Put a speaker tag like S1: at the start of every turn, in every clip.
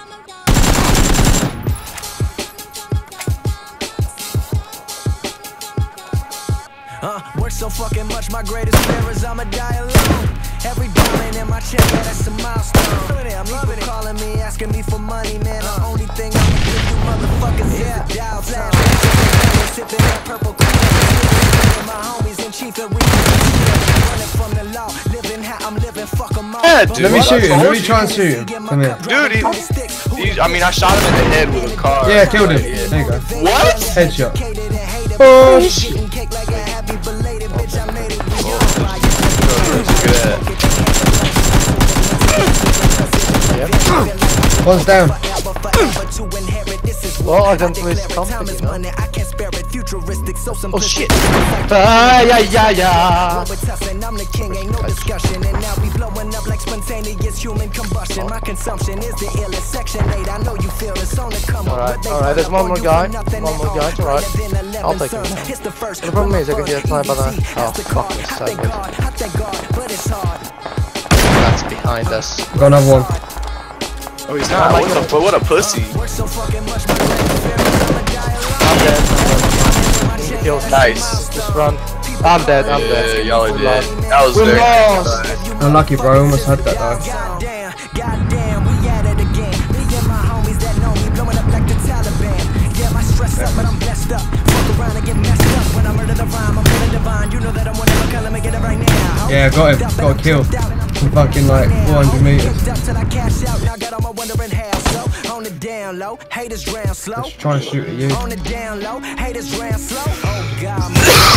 S1: Work so fucking much, my greatest fear is I'ma die alone. Every diamond in my chain, yeah, that's a milestone. I'm loving it. Calling me, asking me for money, man. The only thing I'ma give you motherfuckers is a dial tone. Sipping that purple cool. My homies in chief and we running from the law. Living how I'm living, fuck 'em all.
S2: Yeah, dude.
S3: Let me shoot him. Let me try and shoot him. Come here.
S2: Dude, I mean, I shot him in the head with a car.
S3: Yeah, killed him. There you go.
S2: What?
S3: Headshot. Oh shit. One's down.
S4: Well, I don't waste company.
S2: Oh shit.
S4: Yeah. Alright, there's one more guy. It's alright. I'll take him. The problem is I can get sniped by the... Oh, fuck this side. That's behind us.
S3: Got another one.
S2: Oh, he's not. What a pussy.
S4: I'm dead. Nice. Just run. I'm dead.
S2: Yeah, y'all are dead. That was
S4: We
S2: very
S4: lost.
S3: Unlucky, bro. I almost had that though.
S1: Goddamn, we at it again. Me and my homies that know me blowing up like the Taliban. Yeah, my stress up, but I'm blessed up. Fuck around and get messed up. When I murder the rhyme, I'm feeling divine. You know that I'm one of a kind, let me get it right now.
S3: Yeah, got him. Got a kill. From fucking like 400 meters.
S1: On the down low, haters drown slow.
S3: Just trying to shoot at you.
S1: On the down low, haters drown slow. Oh God,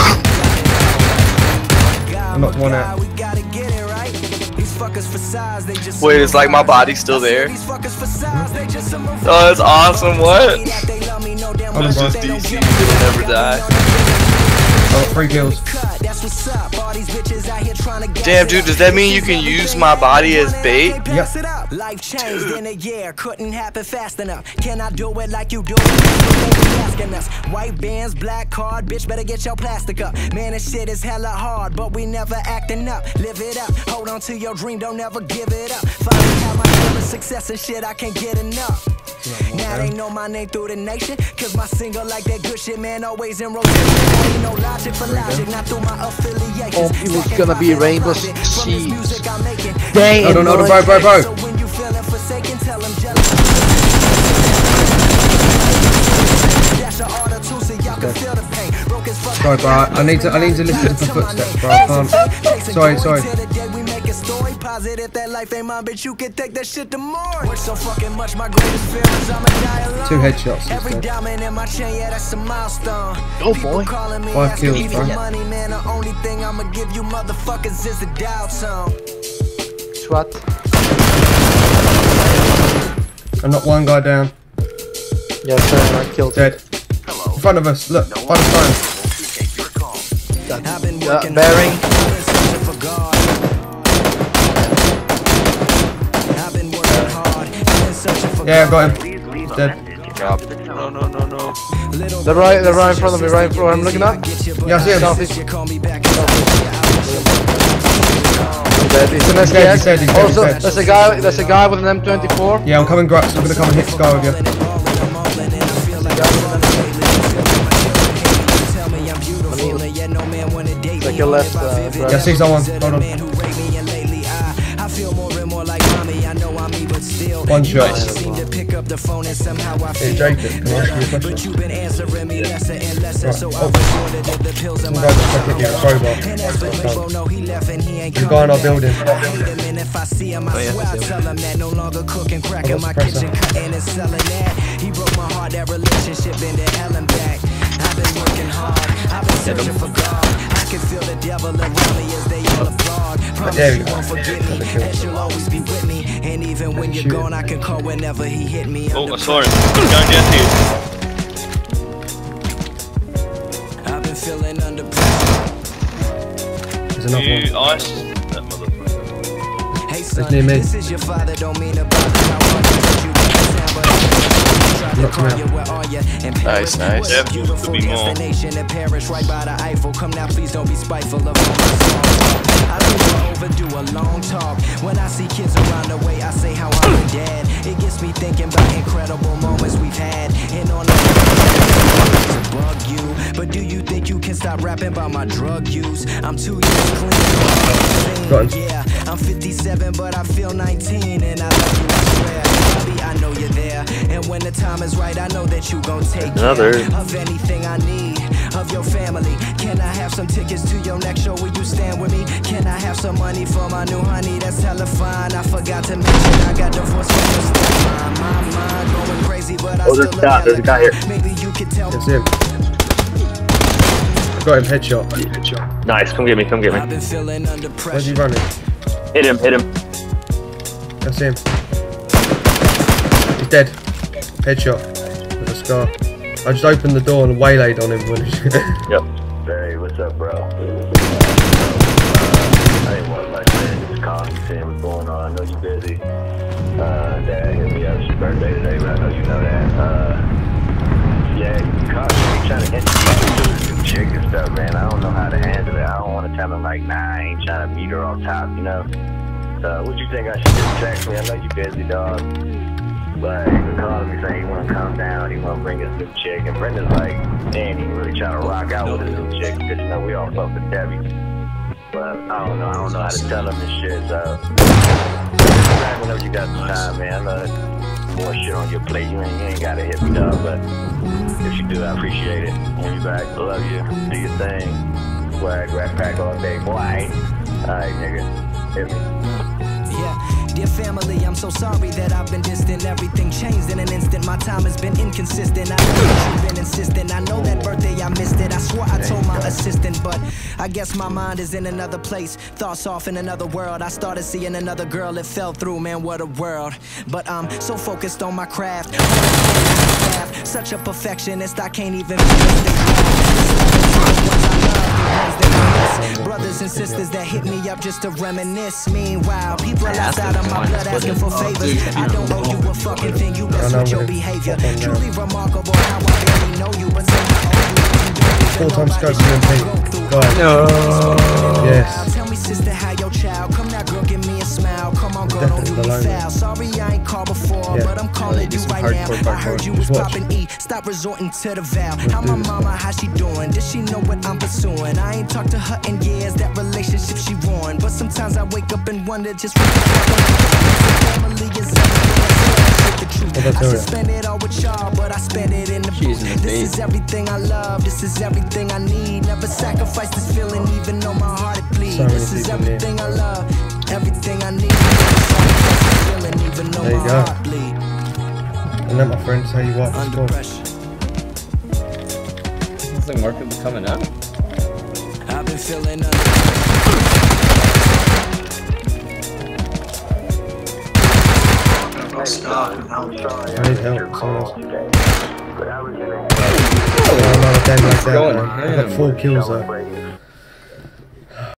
S3: I knocked one out.
S1: we gotta get it right. These fuckers for size, they just.
S2: Wait, is like my body still there?
S1: These fuckers for size, they just.
S2: Oh, that's awesome. What?
S3: I'm
S2: It's just DC. It'll never die.
S3: Got 3 kills.
S2: Damn, dude, does that mean you can use my body as bait?
S3: Yep.
S1: Life changed in a year, couldn't happen fast enough. Can I do it like you do it? Asking us. White bands, black card, bitch, better get your plastic up. Man, this shit is hella hard, but we never acting up. Live it up, hold on to your dream, don't ever give it up. Finally have my share of success and shit, I can't get enough. Now they know my name through the nation, cause my single like that good shit, man, always in rotation. Ain't no logic for logic, not through my affiliations.
S4: Oh, it was gonna be Rainbow Six.
S3: Damn. No, bro.
S1: So when you feeling forsaken, tell them jealous. Dash a order too, so y'all can feel the pain. Broke as fuck.
S3: Sorry, bro. I need to listen to the footsteps, bro. I can't. Sorry.
S1: Story positive that life ain't mine, but you can take that shit to more. Work so fucking much, my greatest fear is I'ma die alone.
S3: 2 headshots
S1: Every
S3: instead.
S1: diamond in my chain, yeah, that's a milestone.
S4: Oh boy.
S3: 5 kills, bro.
S1: Money, man, the only thing I'ma give you motherfuckers is a dial tone.
S4: SWAT.
S3: I knocked one guy down.
S4: Yeah, sir, I killed him.
S3: Dead. In front of us. Look. By the phone.
S1: I've been working
S4: bearing.
S1: I've been working hard.
S3: Yeah, I got him. He's dead.
S2: No.
S4: They're right in front of me, right in front of me. I'm looking up.
S3: Yeah, I see him.
S4: Southeast. Dead. He's an
S3: He's dead.
S4: SKS. Also, there's a guy with an M24.
S3: Yeah, I'm coming, Grux. I'm gonna come and hit this guy with you.
S4: Like your left,
S3: Yeah, I see someone. Hold on. One shot. Hey, Jacob, can I ask you a question? Right. Some guy just fucking hit a crowbar. The guy in our building.
S1: He broke my heart, that relationship into hell and back. I've been working hard, I've been searching for God. I can feel the devil around me as they all applaud. Promise you won't forget me, and she'll always be with me. And even when you're gone, I can call whenever he hit me.
S2: Oh, I saw him. Down here.
S1: I've been feeling under pressure.
S3: There's another one.
S2: Ice. That motherfucker.
S1: Hey son,
S3: near me.
S1: this is your father, don't mean to bother how hard you put you down, but I call you, where are you? And
S2: Nice. Yeah,
S1: beautiful
S2: could be more.
S1: destination in Paris, right by the Eiffel. Come now, please don't be spiteful of all my songs. I do overdo a long talk. When I see kids around the way, I say how I'm a dad. It gets me thinking about incredible moments we've had. And on the to bug you, but do you think you can stop rapping about my drug use? I'm 2 years clean. Yeah, I'm 57, but I feel 19, and I love you, I swear. Bobby, I know you're there, and when the time is right, I know that you gon' take care of anything I need, of your family. Can I have some tickets to your next show? Will you stand with me? Can I have some money for my new honey? That's hella fine. I forgot to mention I got divorced from your stepmom. My mind going crazy, but I still love
S5: there's a guy here.
S1: Maybe you could tell.
S3: That's him. Got him, headshot.
S5: Nice, come get me, come get me.
S1: I've been feeling under
S3: Where's he
S1: pressure.
S3: running?
S5: Hit him, hit him.
S3: That's him. He's dead. Headshot. With a scar. I just opened the door and waylaid on him.
S5: Yep.
S6: Hey, what's up, bro? I didn't want to let you just call me, see what's going on. I know you're busy. Dad hit me up. It's your birthday today, but I know you know that. Yeah, you caught me trying to introduce you to chick and stuff, man. I don't know how to handle it. I don't want to tell him, like, nah, I ain't trying to meet her on top, you know? So, what you think I should just text me? I know you're busy, dog. But he was calling me saying he want to come down, he want to bring his new chick. And Brenda's like, man, he really trying to rock out with his new chick because, you know, we all fuck with Debbie. But I don't know how to tell him this shit, so whenever you got some time, man. I know more shit on your plate. You ain't gotta hit me, dog, but if you do, I appreciate it. When you back, I love you. Do your thing. Swag, rap back all day, boy. Alright, nigga. Hit me.
S1: Yeah, dear family, I'm so sorry that I've been distant. Everything changed in an instant. My time has been inconsistent. I know that you've been insistent. I know that birthday I missed it. I swore I told my assistant, but I guess my mind is in another place. Thoughts off in another world. I started seeing another girl. It fell through, man, what a world. But I'm so focused on my craft. Such a perfectionist, I can't even brothers and sisters that hit me up just to reminisce. Meanwhile, people outside of my blood asking for favors. I don't owe you a fucking thing, you best switch your behavior. Truly remarkable how I barely know you, but somehow
S3: 4 times scope UMP. Go ahead.
S1: no.
S3: Yes.
S1: Tell me, sister, how your child? Come now, girl, give me a smile. Come on, girl, don't do me foul. Sorry, I ain't called before, but I'm calling you right now. I heard you was popping E. Stop resorting to the vow. How my mama, how she doing? Does she know what I'm pursuing? I ain't talked to her in years. That relationship she ruined. But sometimes I wake up and wonder just what family is. I should spend it all with y'all, but I spend it in the booth. This is everything I love, this is everything I need. Never sacrifice this feeling, even though my heart it bleeds. This is everything I love, everything I need. Never sacrifice this feeling, even though my heart bleeds.
S3: And then my friends, how you wipe the score?
S7: Looks like Mark will be coming up.
S1: I've been feeling
S6: I'm sorry.
S3: I need help. Someone else.
S6: But I was in a
S3: Oh, no, a game like that, man. I got 4 kills though.